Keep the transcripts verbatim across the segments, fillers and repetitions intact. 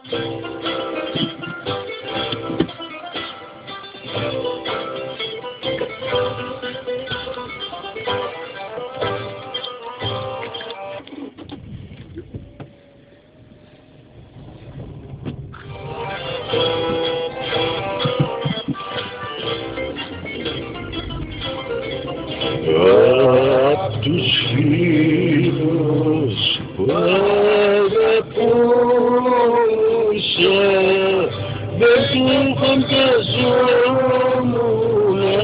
Απ' τους φίλους που αγαπούσα δεν του φανταζόμουνα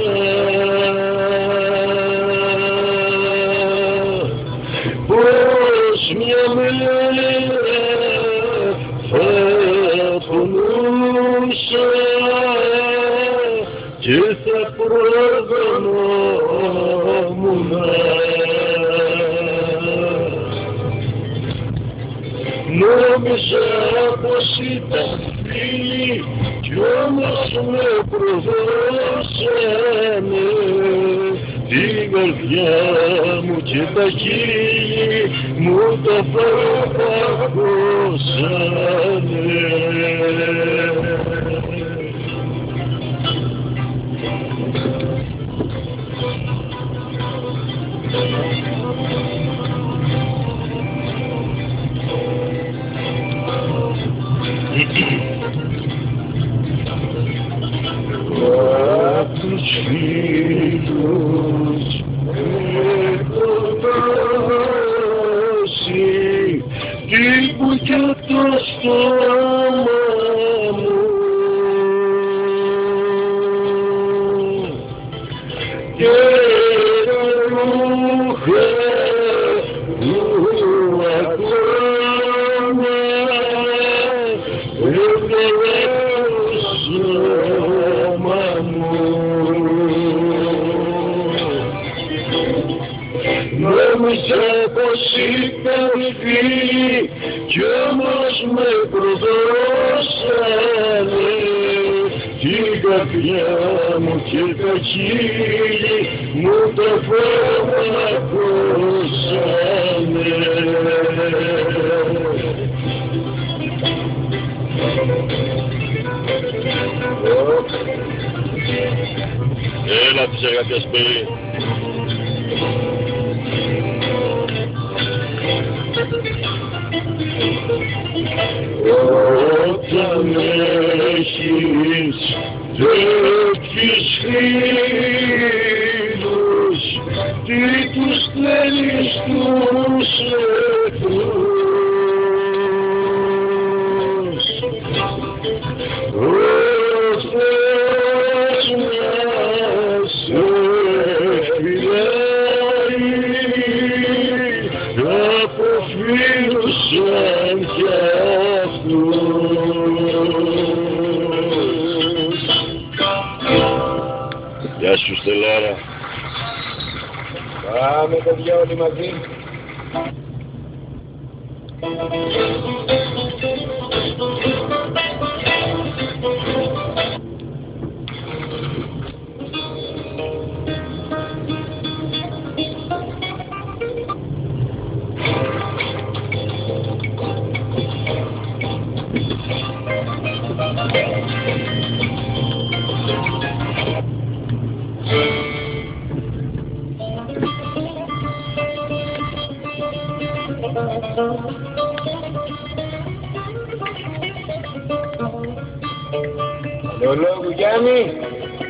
πως μια μέρα θα πονούσα και θα προδανόμουν. Νόμιζα πως ήταν φίλοι κι όμως με προδώσανε την καρδιά μου και τα χείλη μου τα φαρπαγώσανε. Απ' τους φίλους έχω δώσει τύπου κι απ' το στόμα μου και τα ρούχα που ακόμα έβγαλα το σώμα μου. Νόμιζα πως ήταν φίλοι κι όμως με προδώσανε την καρδιά μου και τα χείλη μου τα φαρπαγώσανε. Έλα της αγάπιας παιδί. Όταν έχεις τέτοιους φίλους τι τους θέλεις τους εχθρούς. Ο Θεός να σε φυλάει από φίλους σαν κι αυτούς. Γεια σου Στελάρα. Πάμε παιδιά όλοι μαζί. Λόγου Γιάννη.